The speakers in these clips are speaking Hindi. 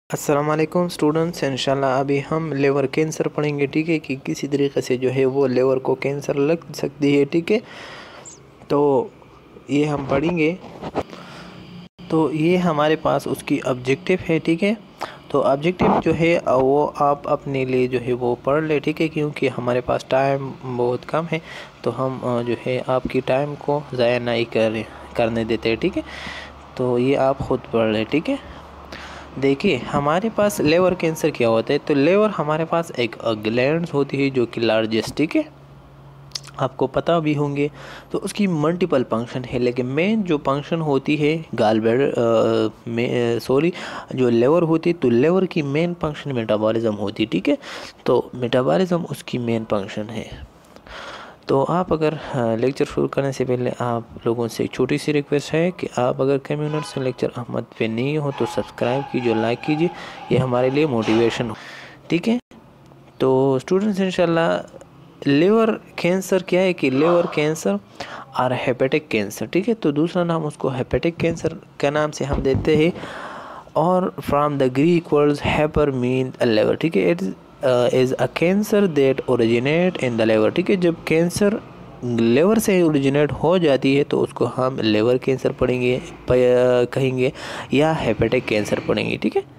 अस्सलाम वालेकुम स्टूडेंट्स। इंशाल्लाह अभी हम लेवर कैंसर पढ़ेंगे, ठीक है, कि किसी तरीके से जो है वो लेवर को कैंसर लग सकती है, ठीक है। तो ये हम पढ़ेंगे। तो ये हमारे पास उसकी ऑब्जेक्टिव है, ठीक है। तो ऑब्जेक्टिव जो है वो आप अपने लिए जो है वो पढ़ ले, ठीक है, क्योंकि हमारे पास टाइम बहुत कम है। तो हम जो है आपकी टाइम को ज़ाया नहीं करने देते हैं, ठीक है। तो ये आप ख़ुद पढ़ ले, ठीक है। देखिए हमारे पास लेवर कैंसर क्या होता है। तो लेवर हमारे पास एक ग्लैंड्स होती है जो कि लार्जेस्ट, ठीक है, आपको पता भी होंगे। तो उसकी मल्टीपल फंक्शन है, लेकिन मेन जो फंक्शन होती है गाल ब्लैडर में जो लेवर होती है, तो लेवर की मेन फंक्शन मेटाबॉलिज्म होती है, ठीक है। तो मेटाबॉलिज्म उसकी मेन फंक्शन है। तो आप अगर लेक्चर शुरू करने से पहले आप लोगों से एक छोटी सी रिक्वेस्ट है कि आप अगर कम्युनिटी लेक्चर अहमद पे नहीं हो तो सब्सक्राइब कीजिए, लाइक कीजिए, ये हमारे लिए मोटिवेशन हो, ठीक है। तो स्टूडेंट्स इंशाल्लाह लेवर कैंसर क्या है कि लेवर कैंसर और हेपेटिक कैंसर, ठीक है। तो दूसरा नाम उसको हेपेटिक कैंसर का नाम से हम देते हैं, और from the Greek words hepar mean liver, ठीक है। It is a cancer that originate in the liver, ठीक है। जब कैंसर लेवर से ओरिजिनेट हो जाती है तो उसको हम लेवर कैंसर पढ़ेंगे कहेंगे, या हेपेटिक कैंसर पढ़ेंगे, ठीक है।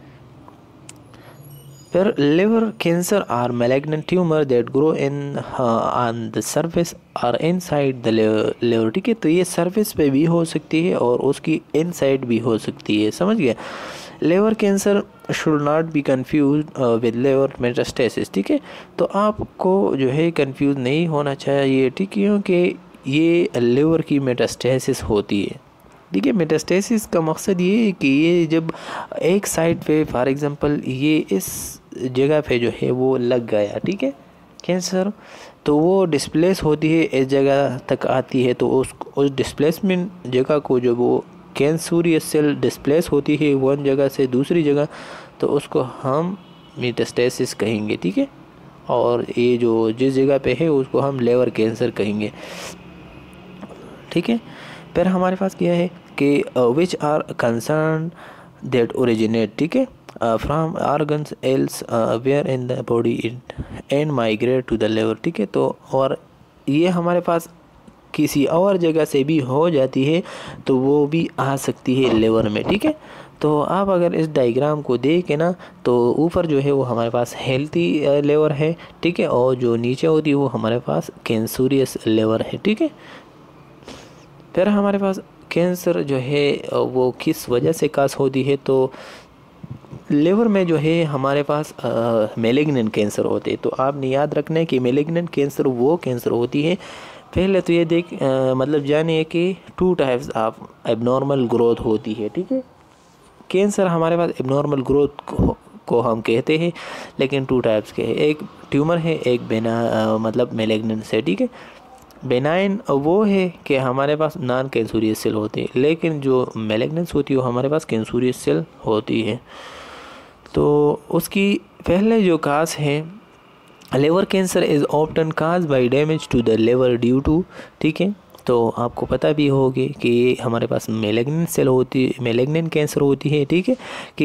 फिर liver cancer are malignant tumour that grow in on the surface और इनसाइड द लिवर, ठीक है। तो ये सरफेस पे भी हो सकती है और उसकी इनसाइड भी हो सकती है, समझ गया। Liver cancer should not be confuse with liver metastasis, ठीक है। तो आपको जो है कंफ्यूज नहीं होना चाहिए, ठीक है, क्योंकि ये लेवर की मेटास्टेसिस होती है, ठीक है। मेटास्टेसिस का मकसद ये है कि ये जब एक साइड पे फॉर एग्जांपल ये इस जगह पे जो है वो लग गया, ठीक है, कैंसर, तो वो डिस्प्लेस होती है, इस जगह तक आती है। तो उस डिस्प्लेसमेंट जगह को जो वो कैंसरियस सेल डिस्प्लेस होती है वन जगह से दूसरी जगह, तो उसको हम मेटास्टेसिस कहेंगे, ठीक है। और ये जो जिस जगह पे है उसको हम लेवर कैंसर कहेंगे, ठीक है। फिर हमारे पास क्या है कि which are cancers that originate, ठीक है, from organs elsewhere in the body and migrate to the liver, ठीक है। तो और ये हमारे पास किसी और जगह से भी हो जाती है, तो वो भी आ सकती है लेवर में, ठीक है। तो आप अगर इस डायग्राम को देखें ना, तो ऊपर जो है वो हमारे पास हेल्थी लेवर है, ठीक है, और जो नीचे होती है वो हमारे पास कैंसरियस लेवर है, ठीक है। फिर हमारे पास कैंसर जो है वो किस वजह से काज होती है। तो लेवर में जो है हमारे पास मैलिग्नेंट कैंसर होते हैं। तो आपने याद रखना है कि मैलिग्नेंट कैंसर वो कैंसर होती है, पहले तो ये मतलब जानिए कि 2 टाइप्स ऑफ एबनॉर्मल ग्रोथ होती है, ठीक है। कैंसर हमारे पास एबनॉर्मल ग्रोथ को हम कहते हैं, लेकिन 2 टाइप्स के हैं, एक ट्यूमर है, एक मतलब मैलिग्नेंट है, ठीक है। बेनाइन वो है कि हमारे पास नॉन कैंसरियस सेल होते हैं, लेकिन जो मैलिग्नेंस होती है वो हमारे पास कैंसरियस सेल होती है। तो उसकी पहले जो काज है, liver cancer is often cause by damage to the liver due to, ठीक है। तो आपको पता भी होगी कि हमारे पास मैलिग्नेंट सेल होती, मैलिग्नेंट कैंसर होती है, ठीक है, कि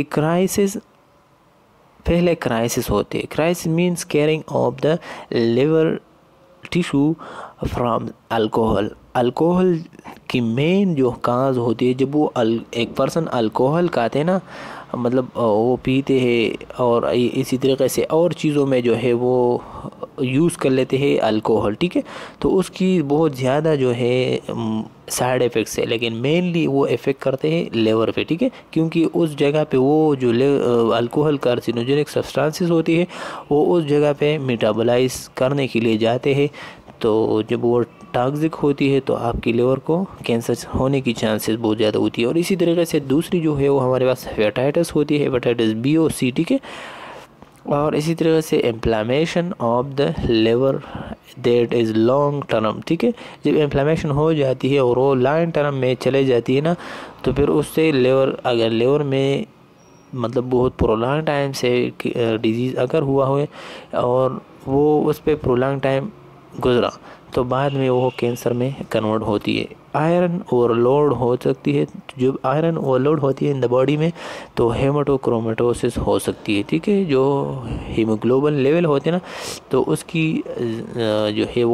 पहले क्राइसिस होती है। Crisis means scarring of the liver tissue from alcohol. Alcohol की मेन जो काज होती है, जब वो एक पर्सन अल्कोहल खाते हैं ना, मतलब वो पीते हैं और इसी तरीके से और चीज़ों में जो है वो यूज़ कर लेते हैं अल्कोहल, ठीक है। तो उसकी बहुत ज़्यादा जो है साइड इफ़ेक्ट्स है, लेकिन मेनली वो इफ़ेक्ट करते हैं लेवर पे, ठीक है, क्योंकि उस जगह पे वो जो अल्कोहल कार्सिनोजेनिक सब्सटेंसेस होती है वो उस जगह पे मेटाबोलाइज करने के लिए जाते हैं। तो जब वो टॉक्सिक होती है तो आपकी लिवर को कैंसर होने की चांसेस बहुत ज़्यादा होती है। और इसी तरीके से दूसरी जो है वो हमारे पास हेपेटाइटिस होती है, हेपेटाइटिस बी और सी, ठीक है। और इसी तरीके से inflammation of the liver that is long term, ठीक है। जब इन्फ्लेमेशन हो जाती है और वो लॉन्ग टर्म में चले जाती है ना, तो फिर उससे अगर लेवर में मतलब बहुत प्रोलॉन्ग टाइम से डिजीज़ अगर हुआ हो और वो उस पर प्रोलॉन्ग टाइम गुजरा, तो बाद में वो कैंसर में कन्वर्ट होती है। आयरन ओवरलोड हो सकती है। जब आयरन ओवरलोड होती है इन द बॉडी में तो हेमाटोक्रोमेटोसिस हो सकती है, ठीक है। जो हीमोग्लोबिन लेवल होते हैं ना तो उसकी जो है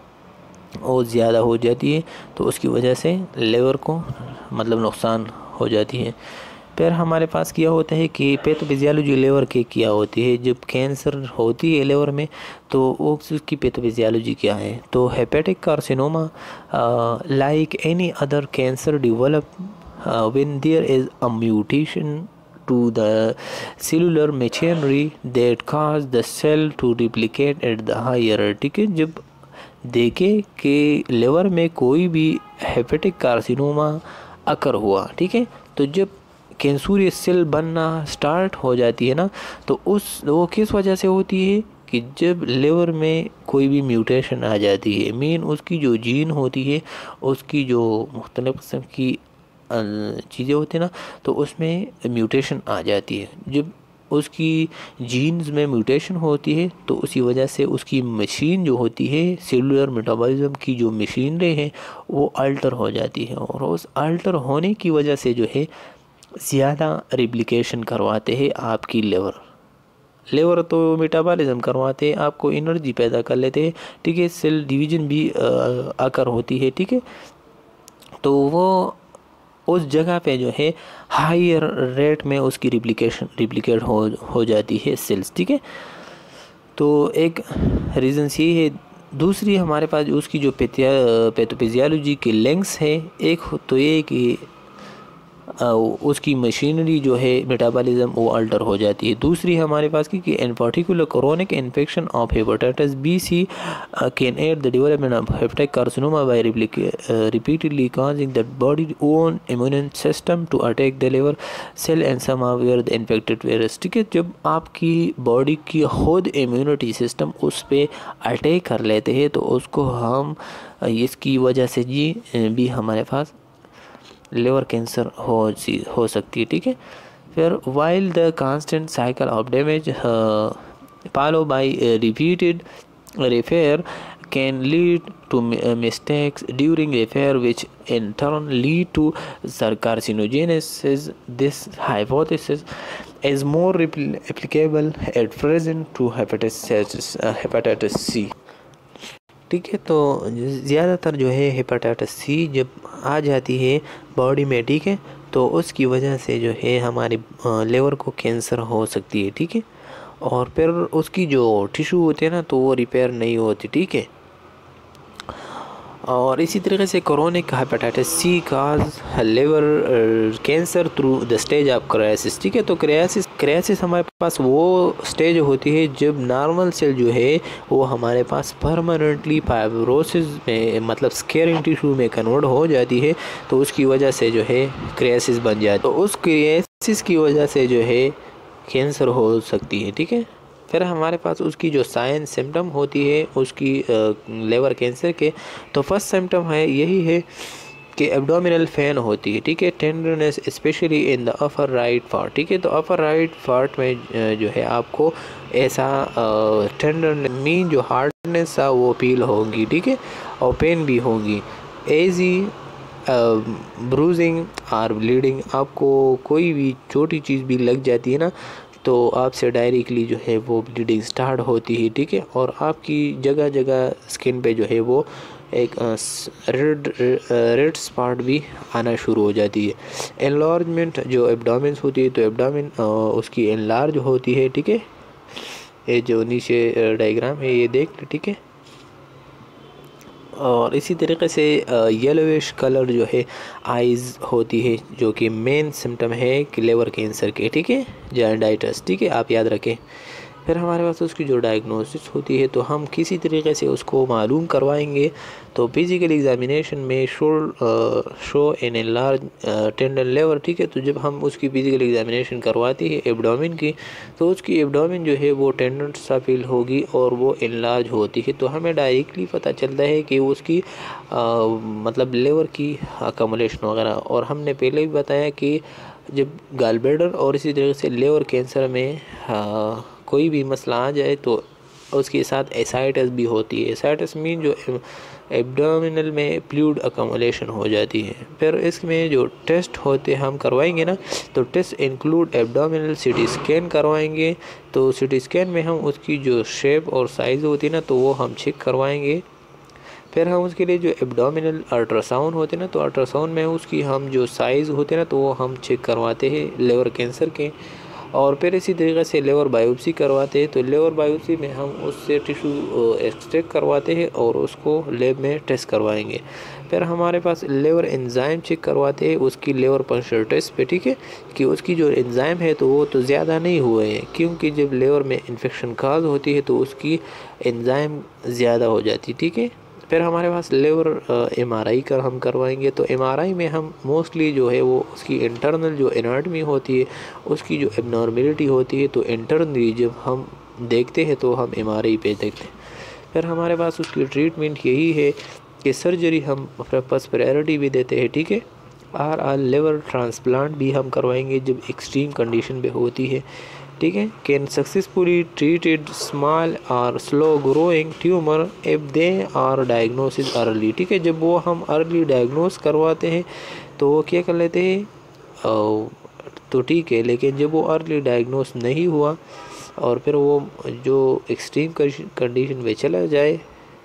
वो ज़्यादा हो जाती है, तो उसकी वजह से लेवर को मतलब नुकसान हो जाती है। फिर हमारे पास क्या होता है कि पैथोफिजियोलॉजी लेवर की क्या होती है। जब कैंसर होती है लेवर में तो वो उसकी पैथोफिजियोलॉजी क्या है। तो hepatic carcinoma like any other cancer develop when there is a mutation to the cellular machinery that cause the cell to replicate at the higher, ठीक है। जब देखें कि लिवर में कोई भी हेपेटिक कार्सिनोमा अकर हुआ, ठीक है, तो जब कैंसुरियस सेल बनना स्टार्ट हो जाती है ना तो वो किस वजह से होती है कि जब लिवर में कोई भी म्यूटेशन आ जाती है। मेन उसकी जो जीन होती है, उसकी जो मुख्तलिफ़ किस्म की चीज़ें होती हैं ना तो उसमें म्यूटेशन आ जाती है। जब उसकी जीन्स में म्यूटेशन होती है तो उसी वजह से उसकी मशीन जो होती है, सेलुलर मेटाबॉलिज्म की जो मशीनरी है वो अल्टर हो जाती है, और उस अल्टर होने की वजह से जो है ज़्यादा रिप्लिकेशन करवाते हैं आपकी लेवर तो मेटाबॉलिज्म करवाते हैं, आपको एनर्जी पैदा कर लेते हैं, ठीक है। सेल डिवीज़न भी आकर होती है, ठीक है। तो वो उस जगह पे जो है हायर रेट में उसकी रिप्लिकेट हो जाती है सेल्स, ठीक है। तो एक रीज़न ये है। दूसरी हमारे पास उसकी जो पैथोफिजियोलॉजी के लिंक्स है, एक तो ये कि उसकी मशीनरी जो है मेटाबॉलिज्म वो अल्टर हो जाती है। दूसरी हमारे पास की कि in particular chronic infection of hepatitis B C can add the development of hepatic carcinoma by repeatedly causing the body own immune system to attack the liver cell and some of where the infected virus, ठीक है। जब आपकी बॉडी की खुद इम्यूनिटी सिस्टम उस पर अटैक कर लेते हैं तो उसको हम इसकी वजह से भी हमारे पास लिवर कैंसर हो सकती है, ठीक है। फिर while the constant cycle of damage follow by repeated repair can lead to mistakes during repair which in turn lead to carcinogenesis. This hypothesis is more applicable at present to hepatitis C, ठीक है। तो ज़्यादातर जो है हेपेटाइटिस सी जब आ जाती है बॉडी में, ठीक है, तो उसकी वजह से जो है हमारे लिवर को कैंसर हो सकती है, ठीक है। और फिर उसकी जो टिश्यू होते हैं ना तो वो रिपेयर नहीं होती, ठीक है। और इसी तरीके से chronic hepatitis C cause liver cancer through the stage of crisis, ठीक है। तो क्राइसिस हमारे पास वो स्टेज होती है जब नॉर्मल सेल जो है वो हमारे पास परमानेंटली फाइब्रोसिस में मतलब स्केरिंग टिश्यू में कन्वर्ट हो जाती है, तो उसकी वजह से जो है क्राइसिस बन जाती है। तो उस क्राइसिस की वजह से जो है कैंसर हो सकती है, ठीक है। फिर हमारे पास उसकी जो साइन सिम्टम होती है उसकी लिवर कैंसर के, तो फर्स्ट सिम्टम है यही है कि एब्डोमिनल पेन होती है, ठीक है। Tenderness specially in the upper right part, ठीक है। तो अपर राइट पार्ट में जो है आपको ऐसा टेंडर मीन जो हार्डनेस है वो फील होगी, ठीक है, और पेन भी होगी। एजी ब्रूजिंग और ब्लीडिंग, आपको कोई भी छोटी चीज़ भी लग जाती है ना तो आपसे डायरेक्टली जो है वो ब्लीडिंग स्टार्ट होती है, ठीक है। और आपकी जगह जगह स्किन पे जो है वो एक रेड स्पॉट भी आना शुरू हो जाती है। एनलार्जमेंट जो एब्डोमेन होती है तो एब्डोमेन उसकी एनलार्ज होती है, ठीक है। ये जो नीचे डायग्राम है ये देख, ठीक है। और इसी तरीके से येलोविश कलर जो है आइज़ होती है जो कि मेन सिम्टम है कि लिवर कैंसर के, ठीक है, जॉन्डिस, ठीक है, आप याद रखें। फिर हमारे पास उसकी जो डायग्नोसिस होती है तो हम किसी तरीके से उसको मालूम करवाएंगे। तो फिजिकल एग्जामिनेशन में show an enlarge tender liver, ठीक है। तो जब हम उसकी फिजिकल एग्जामिनेशन करवाते हैं एब्डोमेन की तो उसकी एब्डोमेन जो है वो टेंडन सा फील होगी और वो एनलार्ज होती है। तो हमें डायरेक्टली पता चलता है कि उसकी मतलब लिवर की अकमुलेशन वगैरह। और हमने पहले भी बताया कि जब गॉल ब्लैडर और इसी तरीके से लिवर कैंसर में कोई भी मसला आ जाए तो उसके साथ एसाइटिस भी होती है। एसाइटिस मीन जो एब्डोमिनल में फ्लूइड अकोमोलेशन हो जाती है। फिर इसमें जो टेस्ट होते हम करवाएंगे ना, तो test include abdominal CT scan करवाएंगे। तो सीटी स्कैन में हम उसकी जो शेप और साइज़ होती है ना, तो वो हम चेक करवाएंगे। फिर हम उसके लिए जो एब्डोमिनल अल्ट्रासाउंड होते हैं ना, तो अल्ट्रासाउंड में उसकी हम जो साइज़ होते हैं ना, तो वो हम चेक करवाते हैं लिवर कैंसर के। और फिर इसी तरीके से लिवर बायोप्सी करवाते हैं। तो लिवर बायोप्सी में हम उससे टिश्यू एक्सट्रैक्ट करवाते हैं और उसको लैब में टेस्ट करवाएंगे। फिर हमारे पास लिवर एंजाइम चेक करवाते हैं उसकी लिवर पंक्चर टेस्ट पे, ठीक है, कि उसकी जो एंजाइम है तो वो तो ज़्यादा नहीं हुए हैं, क्योंकि जब लिवर में इन्फेक्शन काज होती है तो उसकी एंजाइम ज़्यादा हो जाती है, ठीक है। फिर हमारे पास लिवर MRI कर हम करवाएंगे। तो MRI में हम मोस्टली जो है वो उसकी इंटरनल जो एनाटमी होती है, उसकी जो एबनॉर्मेलिटी होती है, तो इंटरनली जब हम देखते हैं तो हम MRI पे देखते हैं। फिर हमारे पास उसकी ट्रीटमेंट यही है कि सर्जरी हम फर्स्ट प्रायोरिटी भी देते हैं, ठीक है। RR लिवर ट्रांसप्लांट भी हम करवाएंगे जब एक्सट्रीम कंडीशन पे होती है, ठीक है। कैन सक्सेसफुली ट्रीटेड स्मॉल और slow growing tumour if they are diagnosis early, ठीक है। जब वो हम अर्ली डायग्नोस करवाते हैं तो वो क्या कर लेते हैं, तो ठीक है। लेकिन जब वो अर्ली डायग्नोस नहीं हुआ और फिर वो जो एक्सट्रीम कंडीशन में चला जाए,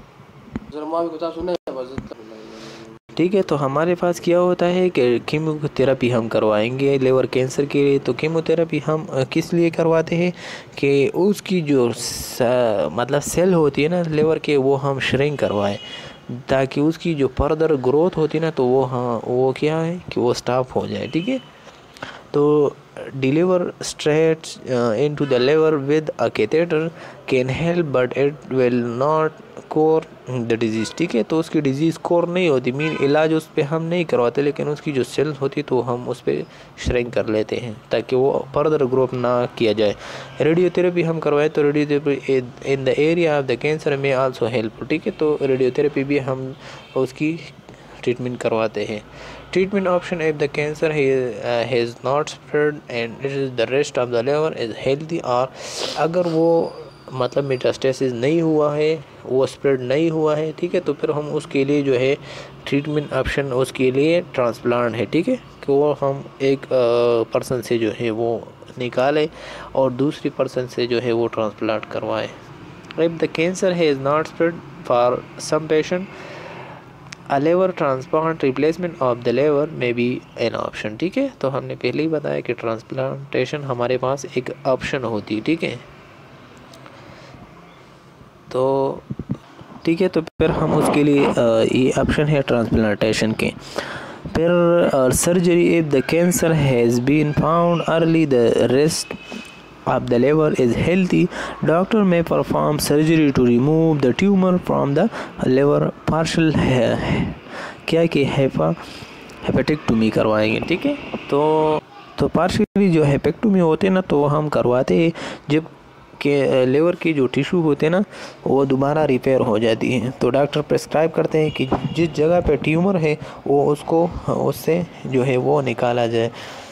ठीक है, तो हमारे पास क्या होता है कि कीमोथेरेपी हम करवाएंगे लिवर कैंसर के लिए। तो कीमोथेरेपी हम किस लिए करवाते हैं कि उसकी जो मतलब सेल होती है ना लिवर के, वो हम श्रिंक करवाएं, ताकि उसकी जो फर्दर ग्रोथ होती है ना, तो वो क्या है कि वो स्टॉप हो जाए, ठीक है। तो deliver straight into the liver with a catheter can help but it will not cure the disease, ठीक है। तो उसकी डिजीज़ कोर नहीं होती, मीन इलाज उस पर हम नहीं करवाते, लेकिन उसकी जो सेल्स होती तो हम उस पर श्रिंक कर लेते हैं ताकि वो फर्दर ग्रोथ ना किया जाए। रेडियोथेरेपी हम करवाएं तो radiotherapy in the area of the cancer में आल्सो हेल्प, ठीक है। तो रेडियोथेरेपी भी हम उसकी ट्रीटमेंट करवाते हैं। Treatment option if the cancer has not spread and it is the rest of the liver is healthy, और अगर वो मतलब मेटास्टेसिस नहीं हुआ है, वो स्प्रेड नहीं हुआ है, ठीक है, तो फिर हम उसके लिए जो है ट्रीटमेंट ऑप्शन उसके लिए ट्रांसप्लांट है, ठीक है, कि वो हम एक पर्सन से जो है वो निकालें और दूसरी पर्सन से जो है वो ट्रांसप्लांट करवाएं। If the cancer has not spread for some patient a liver transplant replacement of the liver may be an option, ठीक है। तो हमने पहले ही बताया कि ट्रांसप्लांटेशन हमारे पास एक ऑप्शन होती है, ठीक है। तो ठीक है, तो फिर हम उसके लिए ये ऑप्शन है ट्रांसप्लांटेशन के। फिर surgery if the cancer has been found early the rest of the liver is healthy, doctor may perform surgery to remove the tumor from the liver partial क्या कि हेपेटेक्टोमी करवाएंगे, ठीक है। तो पार्शियली जो हेपेक्टोमी होते हैं ना, तो हम करवाते हैं जब के लिवर की जो टिश्यू होते हैं ना वो दोबारा रिपेयर हो जाती है। तो डॉक्टर प्रेस्क्राइब करते हैं कि जिस जगह पे ट्यूमर है वो उससे जो है वो निकाला जाए।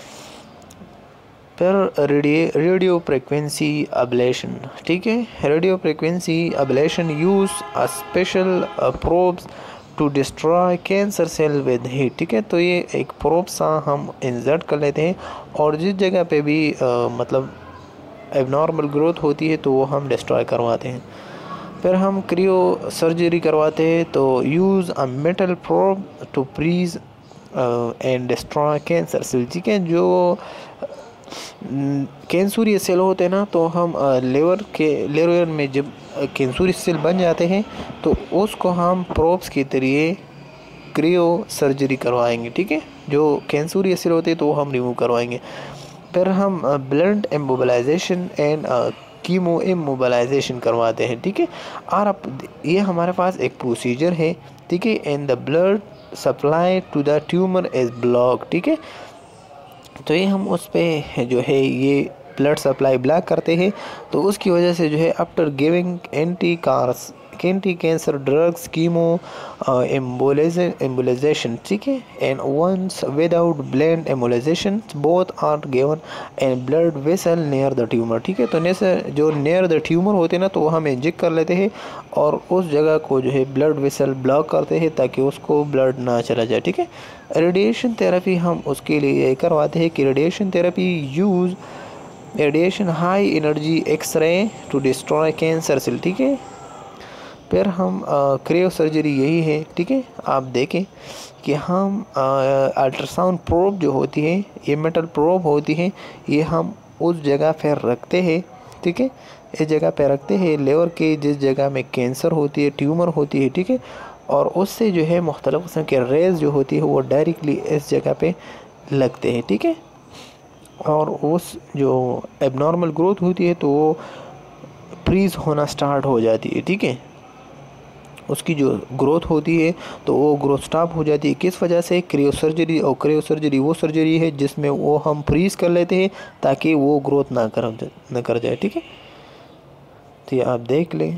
फिर रेडियो फ्रिक्वेंसी अब्लेशन, ठीक है। Radio frequency ablation use a special probes to destroy cancer cell with heat, ठीक है। तो ये एक प्रोब सा हम इंसर्ट कर लेते हैं और जिस जगह पे भी मतलब एबनॉर्मल ग्रोथ होती है तो वो हम डिस्ट्रॉय करवाते हैं। फिर हम क्रियो सर्जरी करवाते हैं, तो use a metal probe to freeze and destroy cancer cell, ठीक है। जो कैंसुरी सेल होते हैं ना, तो हम लिवर में जब कैंसुरी सेल बन जाते हैं तो उसको हम प्रोब्स के जरिए क्रियो सर्जरी करवाएंगे, ठीक है। जो कैंसुरी सेल होते हैं तो हम रिमूव करवाएंगे। फिर हम blood immobilization and chemo immobilization करवाते हैं, ठीक है। और अब ये हमारे पास एक प्रोसीजर है, ठीक है। And the blood supply to the tumour is block, ठीक है। तो ये हम उस पर जो है ये ब्लड सप्लाई ब्लॉक करते हैं, तो उसकी वजह से जो है after giving anti anti cancer drugs, chemo embolization, ठीक है, and once without blood embolization both are given and blood vessel near the tumour, ठीक है। तो जैसे जो नियर द ट्यूमर होते हैं ना, तो वो हम इंजेक्ट कर लेते हैं और उस जगह को जो है ब्लड वेसल ब्लॉक करते हैं ताकि उसको ब्लड ना चला जाए, ठीक है। रेडिएशन थेरेपी हम उसके लिए करवाते हैं कि radiation therapy use radiation high energy X-ray to destroy cancer cell, ठीक है। फिर हम क्रियो सर्जरी यही है, ठीक है। आप देखें कि हम अल्ट्रासाउंड प्रोब जो होती है, ये मेटल प्रोब होती है, ये हम उस जगह पर रखते हैं, ठीक है। इस जगह पर रखते हैं लेवर के जिस जगह में कैंसर होती है, ट्यूमर होती है, ठीक है। और उससे जो है मुख्तलिफ किस्म के रेज जो होती है वो डायरेक्टली इस जगह पे लगते हैं, ठीक है। और उस जो एबनॉर्मल ग्रोथ होती है तो वो फ्रीज होना स्टार्ट हो जाती है, ठीक है। उसकी जो ग्रोथ होती है तो वो ग्रोथ स्टॉप हो जाती है। किस वजह से? Cryosurgery. और क्रियो सर्जरी वो सर्जरी है जिसमें वो हम फ्रीज कर लेते हैं ताकि वो ग्रोथ ना कर जाए, ठीक है। तो ये आप देख लें।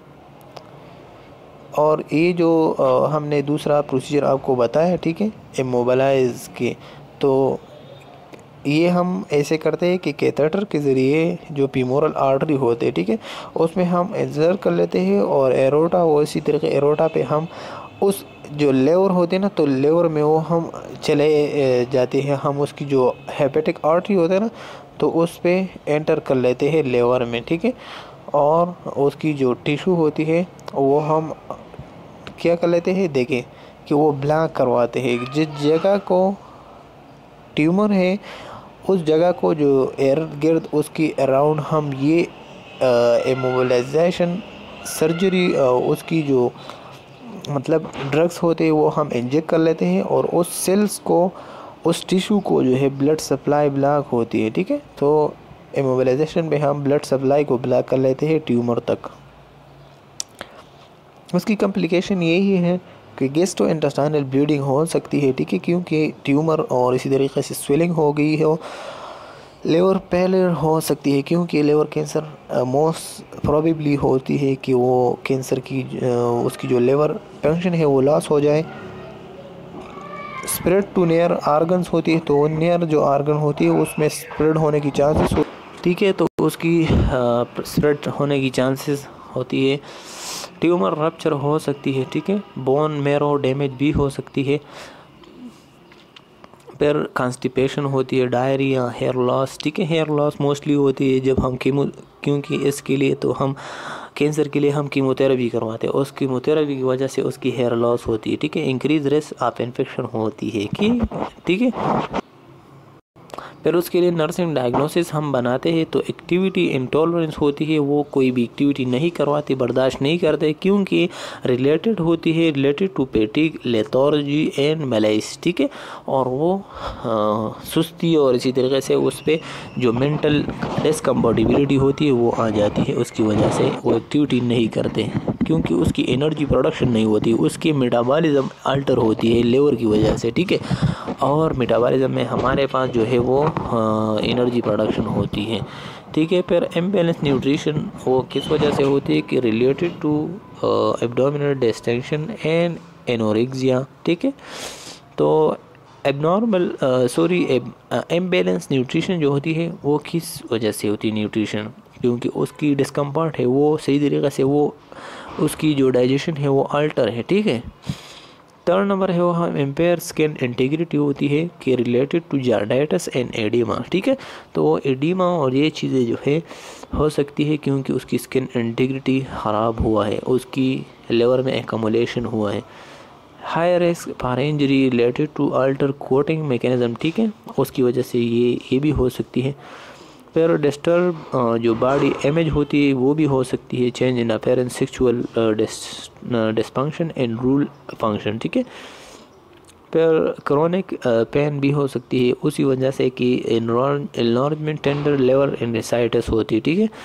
और ये जो हमने दूसरा प्रोसीजर आपको बताया, ठीक है, इमोबलाइज के, तो ये हम ऐसे करते हैं कि कैथेटर के ज़रिए जो फीमोरल आर्टरी होते हैं, ठीक है, उसमें हम इंसर्ट कर लेते हैं और एरोटा, और इसी तरीके एरोटा पे हम उस जो लेवर होते हैं ना, तो लेवर में वो हम चले जाते हैं, हम उसकी जो हेपेटिक आर्टरी होता है ना, तो उस पे एंटर कर लेते हैं लेवर में, ठीक है। और उसकी जो टिश्यू होती है वो हम क्या कर लेते हैं, देखें कि वो ब्लॉक करवाते हैं। जिस जगह को ट्यूमर है उस जगह को जो इर्द गिर्द उसकी अराउंड हम ये इमोबिलाइजेशन सर्जरी उसकी जो मतलब ड्रग्स होते हैं वो हम इंजेक्ट कर लेते हैं और उस सेल्स को, उस टिश्यू को जो है ब्लड सप्लाई ब्लॉक होती है, ठीक है। तो इमोबिलाइजेशन में हम ब्लड सप्लाई को ब्लॉक कर लेते हैं ट्यूमर तक। उसकी कॉम्प्लिकेशन यही है कि गैस्ट्रोइंटेस्टाइनल ब्लीडिंग हो सकती है, ठीक है, क्योंकि ट्यूमर और इसी तरीके से स्वेलिंग हो गई हो। लेवर फेलियर हो सकती है क्योंकि लेवर कैंसर मोस्ट प्रोबेबली होती है कि वो कैंसर की उसकी जो लेवर फंक्शन है वो लॉस हो जाए। स्प्रेड टू नियर आर्गन्स होती है, तो नियर जो आर्गन होती है उसमें स्प्रेड होने की चांसेस हो, ठीक है, तो उसकी स्प्रेड होने की चांसेस होती है। ट्यूमर रप्चर हो सकती है, ठीक है, बोन मैरो डैमेज भी हो सकती है। फिर कॉन्स्टिपेशन होती है, डायरिया, हेयर लॉस, ठीक है। हेयर लॉस मोस्टली होती है जब हम क्योंकि इसके लिए तो हम कैंसर के लिए हम कीमोथेरेपी करवाते हैं, उस कीमोथेरेपी की वजह से उसकी हेयर लॉस होती है, ठीक है। इंक्रीज रिस्क ऑफ इन्फेक्शन होती है कि, ठीक है। फिर उसके लिए नर्सिंग डायग्नोसिस हम बनाते हैं, तो एक्टिविटी इंटॉलरेंस होती है, वो कोई भी एक्टिविटी नहीं करवाते, बर्दाश्त नहीं करते, क्योंकि रिलेटेड होती है related to fatigue, lethargy and malaria, ठीक है। और वो सुस्ती और इसी तरीके से उस पर जो मेंटल डिसकम्फर्टेबिलिटी होती है वो आ जाती है। उसकी वजह से वो एक्टिविटी नहीं करते क्योंकि उसकी एनर्जी प्रोडक्शन नहीं होती, उसकी मेटाबॉलिज्म अल्टर होती है लेवर की वजह से, ठीक है। और मेटाबॉलिज्म में हमारे पास जो है वो एनर्जी प्रोडक्शन होती है, ठीक है। फिर इम्बैलेंस न्यूट्रिशन वो किस वजह से होती है कि related to abdominal distension and anorexia, ठीक है। तो एबनॉर्मल इम्बैलेंस न्यूट्रिशन जो होती है वो किस वजह से होती है न्यूट्रिशन, क्योंकि उसकी डिस्कम्फर्ट है वो सही तरीक़े से वो उसकी जो डाइजेशन है वो अल्टर है, ठीक है। थर्ड नंबर है वो हम इम्पेयर स्किन इंटीग्रिटी होती है कि related to jaundice and oedema, ठीक है। तो एडिमा और ये चीज़ें जो है हो सकती है क्योंकि उसकी स्किन इंटीग्रिटी ख़राब हुआ है, उसकी लिवर में एक्यूमुलेशन हुआ है। High risk for injury related to alter clotting mechanism, ठीक है, उसकी वजह से ये भी हो सकती है। फिर डिस्टर्ब जो बॉडी इमेज होती है वो भी हो सकती है, change in appearance, sexual dysfunction and role function, ठीक है। फिर क्रोनिक पेन भी हो सकती है उसी वजह से कि एनलार्जमेंट टेंडर लेवर एंजाइटिस होती है, ठीक है।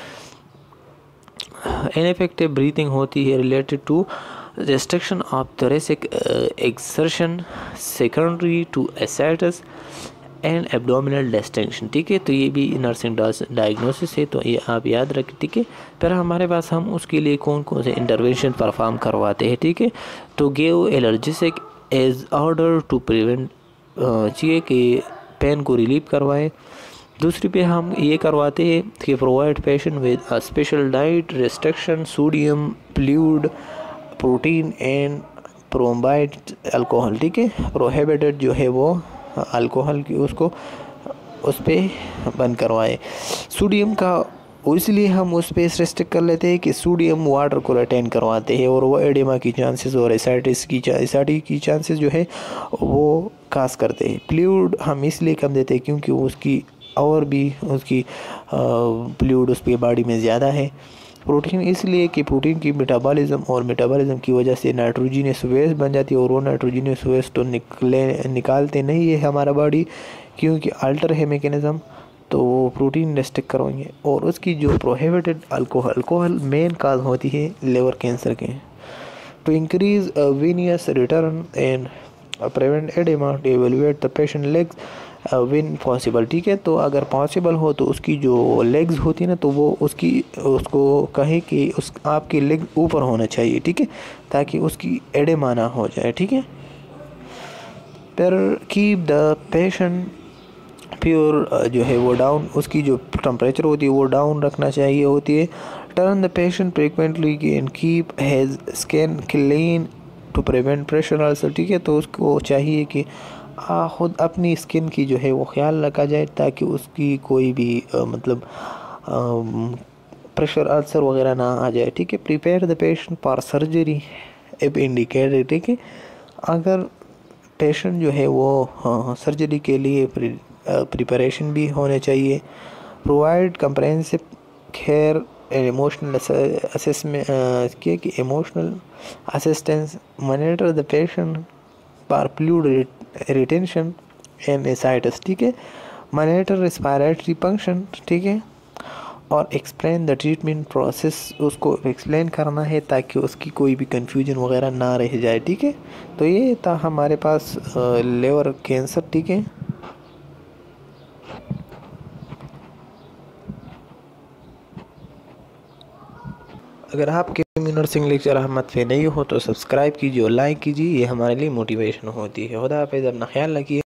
इनइफेक्टिव ब्रीथिंग होती है related to restriction of thoracic exertion secondary to ascites and abdominal distension, ठीक है। तो ये भी नर्सिंग डायग्नोसिस है, तो ये आप याद रखें, ठीक है। फिर हमारे पास हम उसके लिए कौन कौन से इंटरवेंशन परफॉर्म करवाते हैं, ठीक है। तो give allergic as order to prevent, चाहिए कि पेन को रिलीव करवाएं। दूसरी पे हम ये करवाते हैं कि provide patient with a special diet restriction sodium fluid protein and prohibit alcohol, ठीक है। प्रोहिबिटेड जो है वो अल्कोहल की उसको उस पर बंद करवाए। सोडियम का इसलिए हम उस पर रेस्ट्रिक्ट कर लेते हैं कि सोडियम वाटर को रिटेन करवाते हैं और वो एडिमा की चांसेस और एसाइटिस की चांसेस जो है वो कास करते हैं। फ्लूइड हम इसलिए कम देते हैं क्योंकि उसकी और भी उसकी फ्लूइड उसकी बॉडी में ज़्यादा है। प्रोटीन इसलिए कि प्रोटीन की मेटाबॉलिज्म की वजह से नाइट्रोजनियस वेस्ट बन जाती है और वो नाइट्रोजनियस वेस्ट तो निकालते नहीं है हमारा बॉडी, क्योंकि अल्टर है मैकेनिज़्म, तो वो प्रोटीन रेस्ट्रिक्ट करवाएंगे। और उसकी जो प्रोहिबिटेड अल्कोहल मेन काज होती है लिवर कैंसर के। To increase venous return and prevent oedema to evaluate the patient legs when possible, ठीक है। तो अगर पॉसिबल हो तो उसकी जो लेग्स होती है ना, तो वो उसको कहे कि उस आपकी लेग ऊपर होना चाहिए, ठीक है, ताकि उसकी एडेमा ना हो जाए, ठीक है। फिर कीप द पेशेंट प्योर, जो है वो डाउन, उसकी जो टेम्परेचर होती है वो डाउन रखना चाहिए होती है। Turn the patient frequently and keep has skin clean to prevent pressure ulcer, ठीक है। तो उसको चाहिए कि खुद अपनी स्किन की जो है वो ख्याल रखा जाए ताकि उसकी कोई भी मतलब प्रेशर अल्सर वगैरह ना आ जाए, ठीक है। Prepare the patient for surgery if indicated, ठीक है। अगर पेशेंट जो है वो सर्जरी के लिए प्रिपरेशन भी होने चाहिए। Provide comprehensive care and emotional assessment कि emotional assistance, monitor the patient for fluid retention and ascites, ठीक है। मॉनिटर रेस्पिरेटरी फंक्शन, ठीक है। और एक्सप्लेन द ट्रीटमेंट प्रोसेस, उसको एक्सप्लेन करना है ताकि उसकी कोई भी कन्फ्यूजन वगैरह ना रह जाए, ठीक है। तो ये था हमारे पास लिवर कैंसर, ठीक है। अगर आपके नर्सिंग लेक्चर अहमद पे नहीं हो तो सब्सक्राइब कीजिए और लाइक कीजिए, ये हमारे लिए मोटिवेशन होती है। खुदा हाफिज़, अपना ख्याल रखिए।